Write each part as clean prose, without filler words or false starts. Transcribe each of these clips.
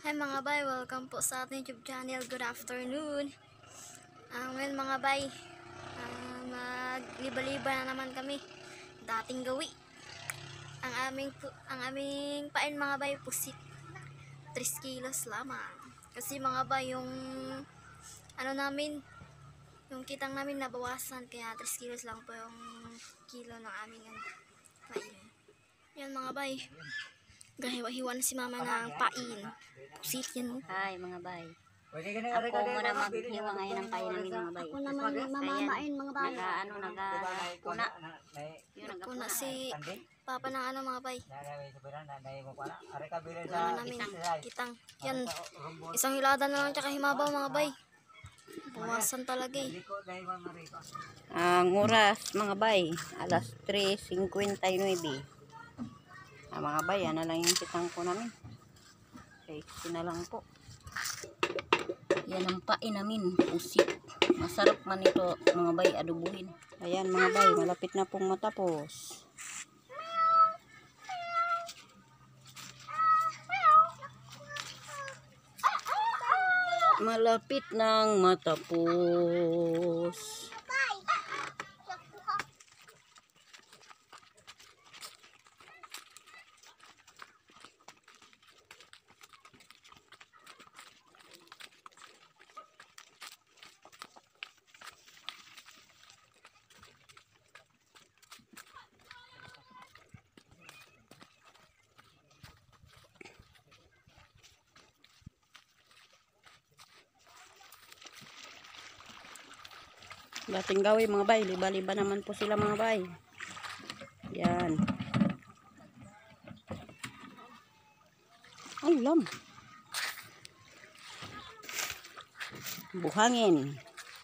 Hi mga bay, welcome po sa ating YouTube channel. Good afternoon. Ngayon mga bay, magliba-liba na naman kami. Dating gawi. Ang aming pain mga bay, pusit. 3 kilos lamang. Kasi mga bay, yung yung kitang namin nabawasan, kaya 3 kilos lang po yung kilo ng aming pain. Yan mga bay. Gahiwa-hiwa na si mama ng pain. Pusit yan. Hi mga bay. Ako muna maghiwa ngayon ng pain namin mga bay. Ako naman mamamain mga bay. Nagpuna. Nagpuna si papa ng mga bay. Namin kitang. Yan. Isang hilada na lang tsaka himabaw mga bay. Bawasan talaga eh. Ang oras mga bay, alas 3:59. Mga bay, yan na lang yung kitang ko namin. Okay, na lang po. Yan ang pain namin, pusit. Masarap man ito mga bay, adubuhin. Ayan mga bay, malapit na pong matapos. Malapit nang matapos. Dating gawin mga bay, liba-liba naman po sila mga bay. Yan. Ay, lam. Buhangin.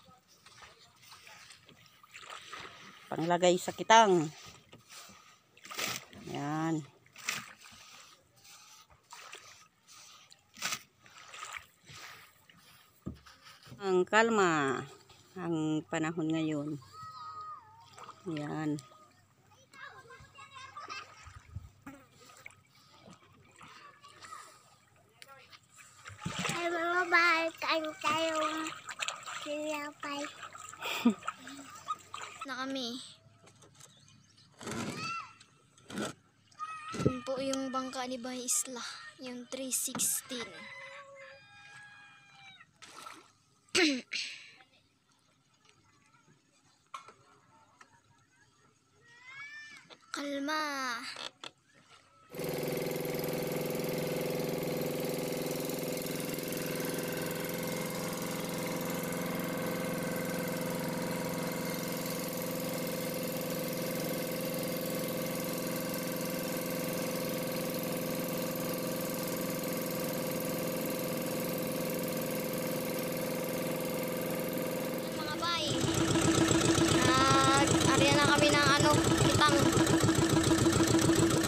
Panglagay sa kitang. Yan. Ang kalma ang panahon ngayon. Yan. Ay mga bay, kain tayong sinapay. Na kami. Yun po yung bangka ni Bay Isla. Yung 316. Kalma. Mga bay. Nag-area na kami ng kitang.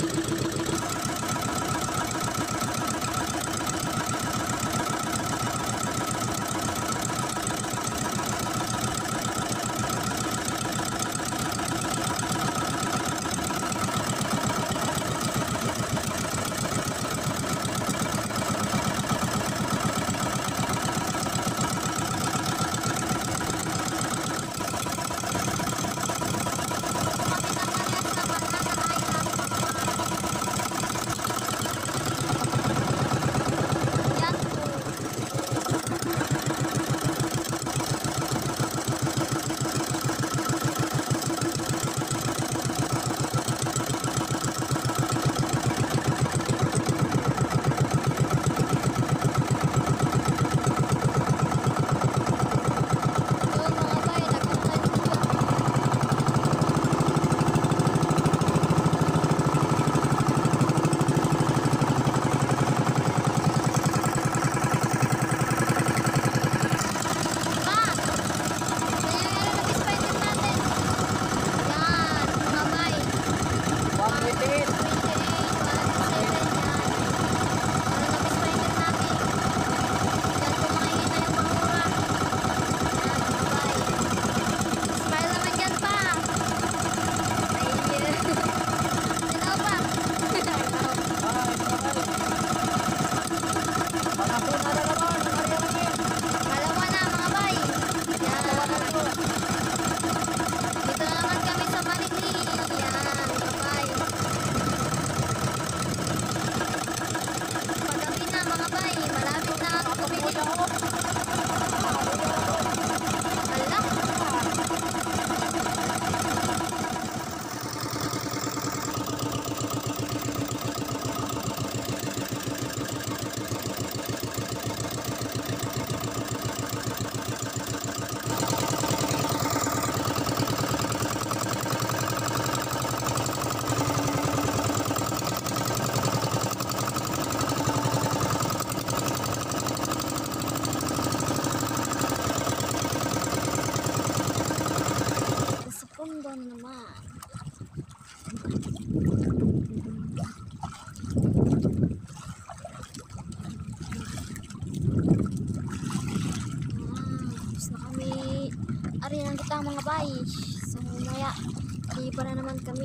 mga bay. So maya, liba na naman kami.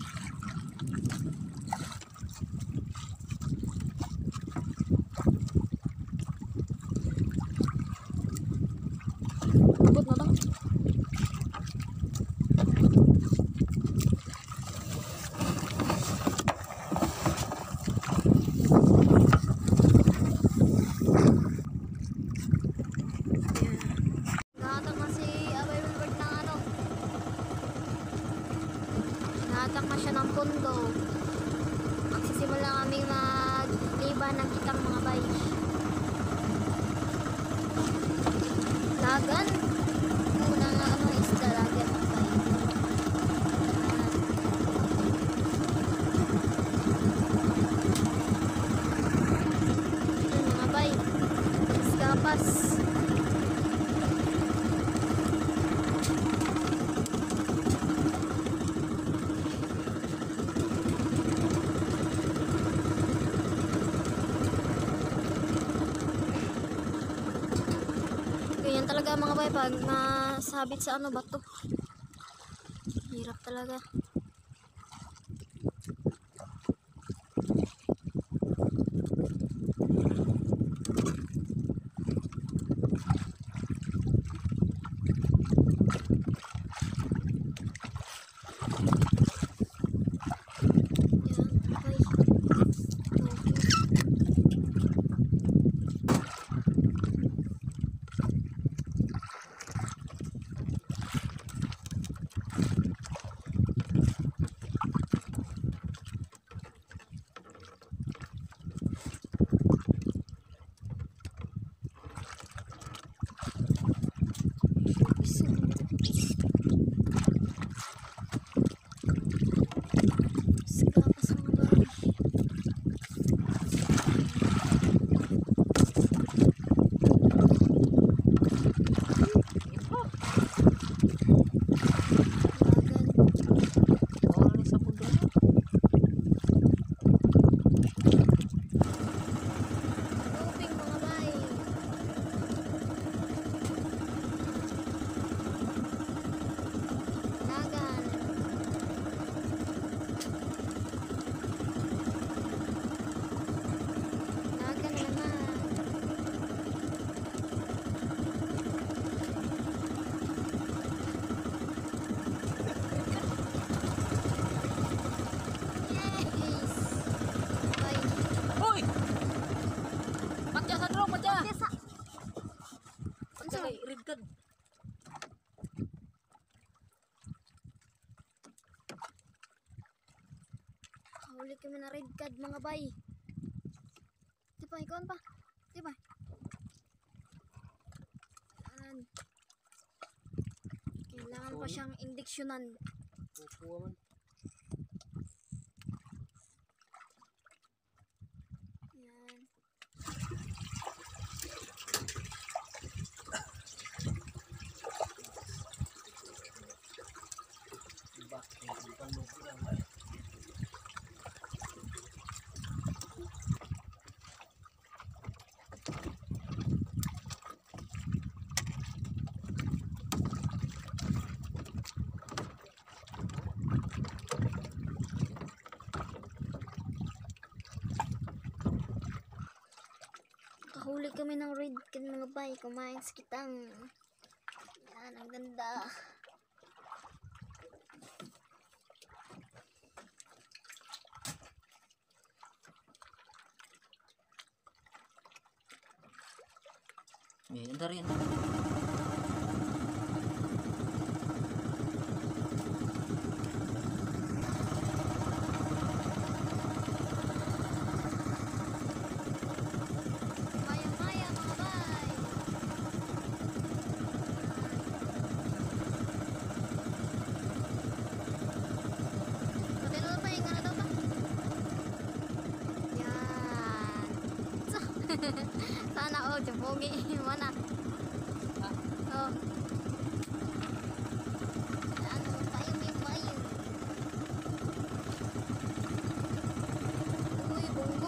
Abot na to. Nahatak na si Abay Wilbert ng ano. Nahatak na siya ng pundo. Magsisimula kaming magliba ng kitang mga bay. Lagan. Unang ano isda lagan mga bay. Ayan mga bay. Iskapas. Ganyan talaga mga bay pag nasabit sa ano bato. Hirap talaga. Yan, bay. Iskapas mga bay. Lagan. Oh, ni sa pundo. Tubig mga bay. Lagan. Lagan na naman. Yes! Bay. Hoy! Matya sa drone, matya! Kesa. Matya kay red card. Huli kami na red card mga bay. Di ba, ikaw pa? Di ba? Yan. Kailangan pa siyang indiksyonan. Kukuha man. Yan. Kahuli kami ng red card mga bay. Kumain sa kitang. Yan, ang ganda. Eh, anda rin. Maya-maya mga bay. Pati na ba? Hinga na daw ba? Yan. So, sana all. Jumpogi. Mana? Oh. Ano? Payong. Uy, bunggo.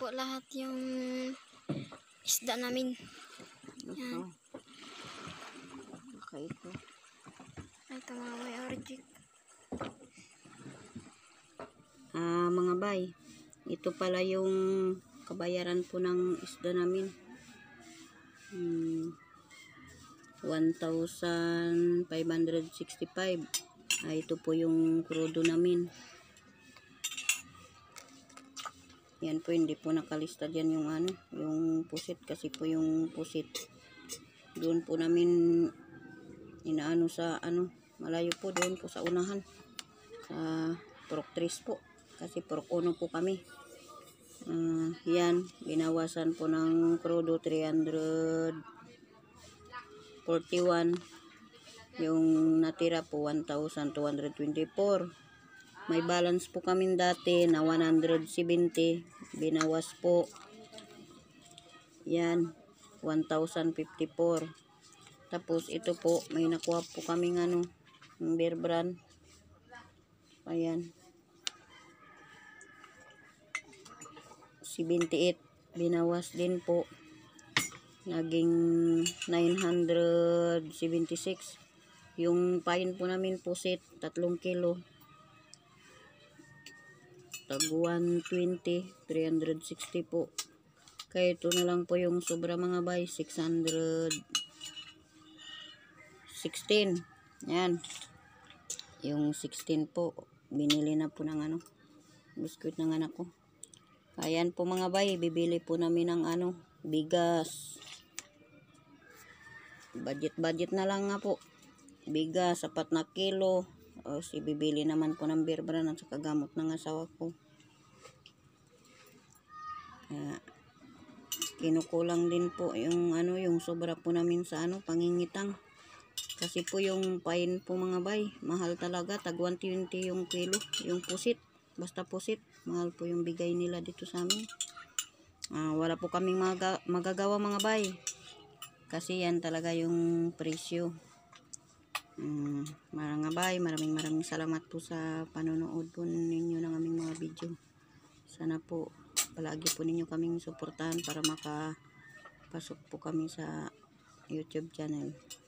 po lahat yung isda namin. Ito. Okay, ito. Ito mga bay, origin. Mga bay, ito pala yung kabayaran po ng isda namin. 1,565. Ito po yung krudo namin. Yan po, hindi po nakalista dyan yung yung pusit, kasi po yung pusit doon po namin inaano sa malayo po, doon po sa unahan sa Purok 3 po, kasi Purok 1 po kami. Yan, binawasan po ng krudo 341. Yung natira po 1,224. May balance po kami dati na 170. Binawas po. Yan, 1,054. Tapos ito po, may nakuha po kaming yung bear brand. Ayan. 78. Binawas din po. Naging 976. Yung pain po namin pusit, 3 kilo. Tag 120, 360 po. Kaya ito na lang po yung sobra mga bay, 616. Yan. Yung 16 po, binili na po ng biskuit ng anak ko. Ayan po mga bay, bibili po namin ng bigas. Budget na lang nga po. Bigas, 4 na kilo. O bibili naman po ng beer brand at saka gamot ng asawa ko. Kinukulang din po yung yung sobra po namin sa pangingitang. Kasi po yung pain po mga bay, mahal talaga, tag 120 yung kilo, yung pusit. Basta pusit, mahal po yung bigay nila dito sa amin. Wala po kaming magagawa mga bay. Kasi yan talaga yung presyo. Mga bay, maraming salamat po sa panonood po ninyo ng aming mga video. Sana po palagi po ninyo kaming suportahan para makapasok po kami sa YouTube channel.